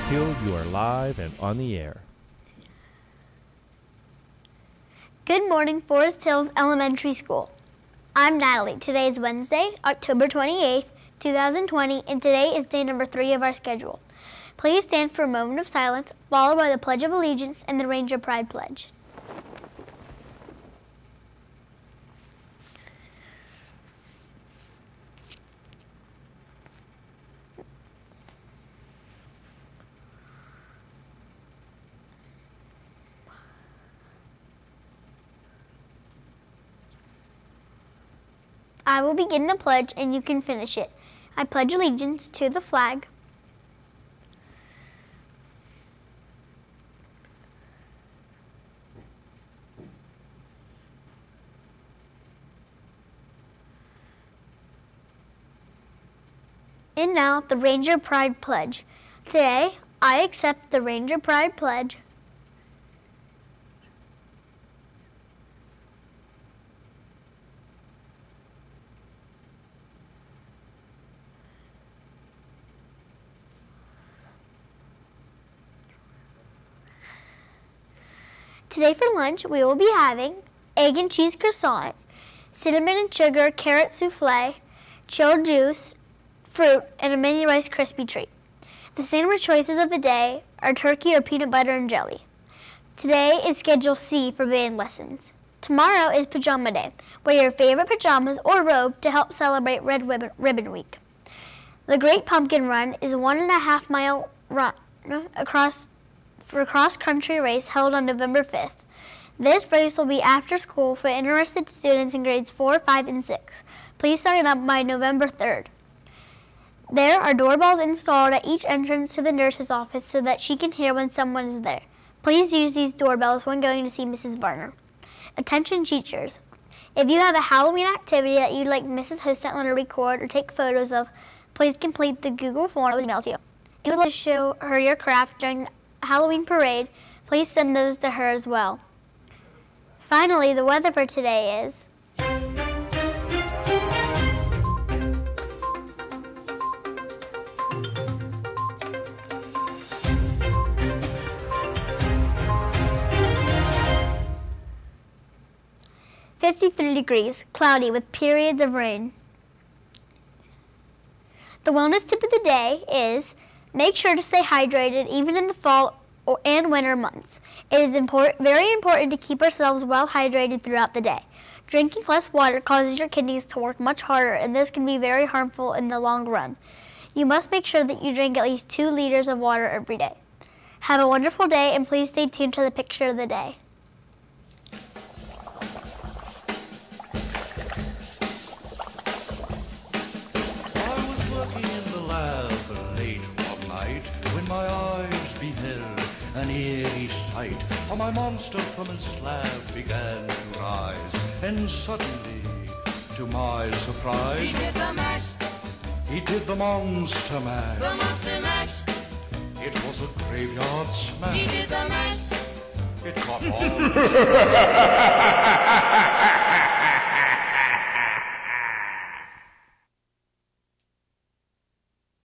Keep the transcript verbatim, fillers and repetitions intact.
Hill, you are live and on the air. Good morning, Forest Hills Elementary School. I'm Natalie. Today is Wednesday, October twenty-eighth, two thousand twenty, and today is day number three of our schedule. Please stand for a moment of silence, followed by the Pledge of Allegiance and the Ranger Pride Pledge. I will begin the pledge and you can finish it. I pledge allegiance to the flag and now the Ranger Pride Pledge. Today, I accept the Ranger Pride Pledge. Today for lunch, we will be having egg and cheese croissant, cinnamon and sugar carrot souffle, chilled juice, fruit, and a mini Rice Krispie treat. The sandwich choices of the day are turkey or peanut butter and jelly. Today is Schedule C for band lessons. Tomorrow is Pajama Day. Wear your favorite pajamas or robe to help celebrate Red Ribbon, Ribbon Week. The Great Pumpkin Run is a one and a half mile run across for a cross-country race held on November fifth. This race will be after school for interested students in grades four, five, and six. Please sign up by November third. There are doorbells installed at each entrance to the nurse's office so that she can hear when someone is there. Please use these doorbells when going to see Missus Varner. Attention teachers. If you have a Halloween activity that you'd like Missus Hostetler to record or take photos of, please complete the Google form that was emailed to you. If you would like to show her your craft during the Halloween parade, please send those to her as well. Finally, the weather for today is fifty-three degrees, cloudy with periods of rain. The wellness tip of the day is make sure to stay hydrated even in the fall or, and winter months. It is important, very important to keep ourselves well hydrated throughout the day. Drinking less water causes your kidneys to work much harder, and this can be very harmful in the long run. You must make sure that you drink at least two liters of water every day. Have a wonderful day, and please stay tuned to the picture of the day. My eyes beheld an eerie sight, for my monster from his slab began to rise, and suddenly, to my surprise, he did the mash. He did the monster mash. The monster mash. It was a graveyard smash. He did the mash. It caught all.